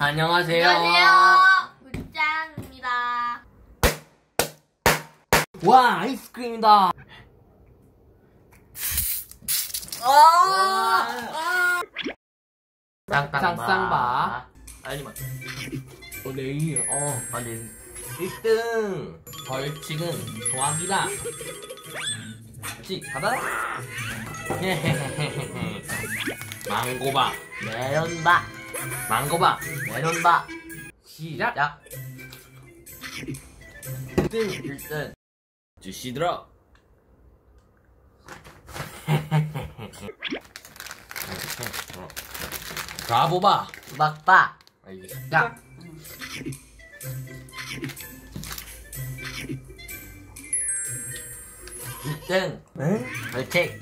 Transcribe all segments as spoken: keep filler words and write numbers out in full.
안녕하세요. 안녕하세요. 굿짱입니다. 와, 아이스크림이다. 아, 쌍쌍바. 빨리 맞춰. 어, 내일, 어, 빨리. 일 등. 벌칙은 소화기다. 그렇지, 받아. 망고바. 메론바. 망고바. 메론바. 시작. 야. 일 등, 일 등. 주시 들어. 가보바. 수박바. 알겠습니다. 일 등. 네? 벌칙.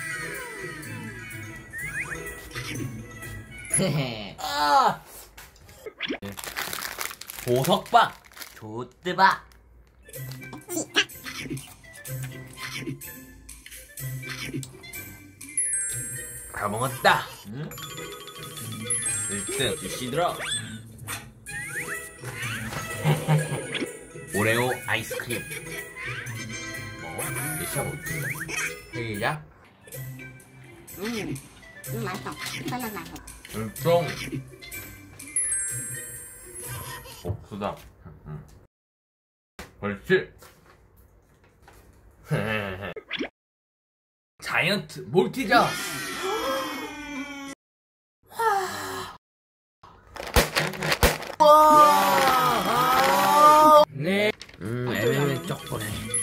아! 보석바. 조뜨바. 다 먹었다. 응? 일 등 주시 들어. 오레오 아이스크림. 어? 드셔보겠습니다. 시작. 음, 음 맛있어. 이거는 맛있어. 일종 복수다. 음. 벌칙. 자이언트 몰티저. 네. 음, 애매해 쪽보네.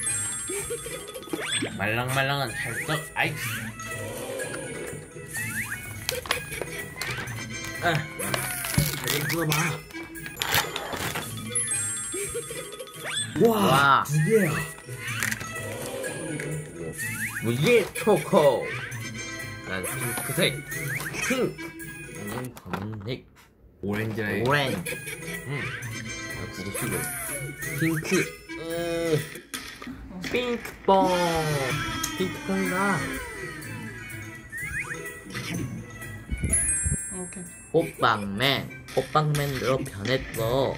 말랑말랑한 찰떡 아이스. 아, 잘 뜯어봐. 와, 와. 두 개야. 무지개 초코. 난 핑크색. 핑크. 나는 검은색. 오렌지랑 오렌지. 응. 아, 그거 쓰고. 핑크. 음. 핑크뽕. 핑크뽕이다. 호빵맨. 호빵맨으로 변했어.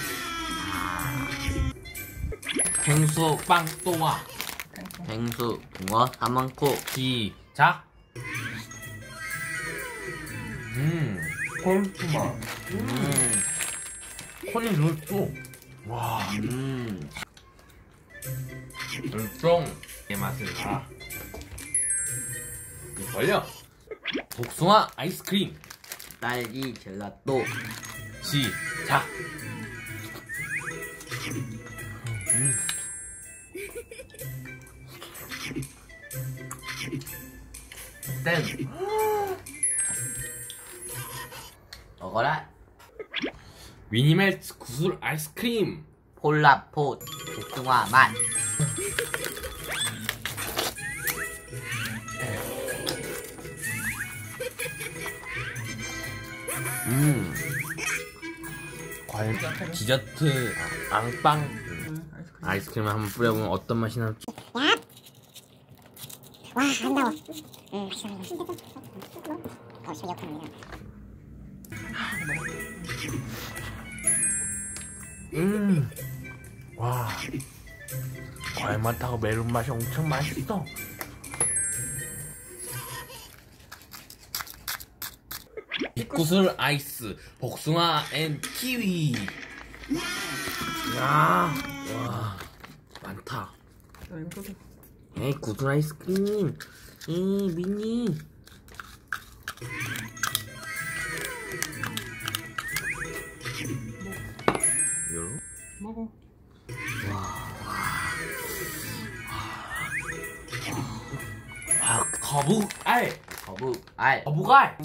펭수 빵 또 와. 뱅수, 붕어, 사망코. 시작. 음. 콜프마. 음. 콘이 넣었어. 와. 음. 일종 의 맛을 봐. 벌려. 복숭아 아이스크림. 딸기 젤라또. 시작. 음. 땡. 먹어라. 미니멜트 구슬 아이스크림. 폴라포 복숭아 맛. 음. 과일 디저트 앙빵 아이스크림 한번 뿌려보면 어떤 맛이 날지. 와, 아름다워. 음, 맛있어, 맛있어. 어, 실력합니다. 음. 와. 과일 맛하고 메론 맛이 엄청 맛있어. 빗구슬 아이스 복숭아 앤 키위. 야, 와, 많다. 에이, 구슬 아이스크림. 이 미니. 요로? 먹어. 아, 거북알. 거북알. 거북알.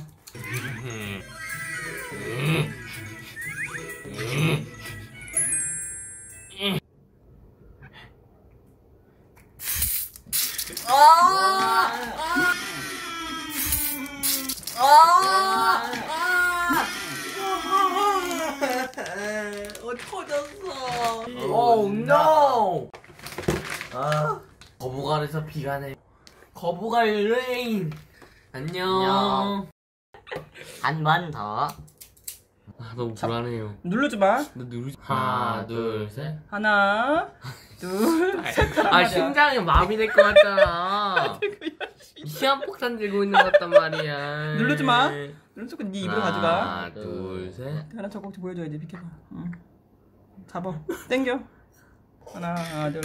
어, 터졌어. Oh no! 아, 거북알에서 비가 내. 거북알 레인. 안녕. 한 번 더. 아, 너무 자, 불안해요. 누르지 마. 너 누르. 하나, 둘, 셋. 하나, 둘, 셋. 하란 아, 말이야. 심장이 마비 될 것 같잖아. 시한폭탄 들고 있는 것 같단 말이야. 누르지 마. 누르지 마. 네 입으로 가져가. 하나, 둘, 셋. 하나 저거 보여줘야지. 비켜봐. 응. 잡아. 땡겨. 하나, 둘.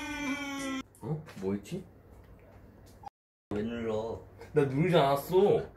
어? 뭐였지? 왜 눌러? 나 누르지 않았어.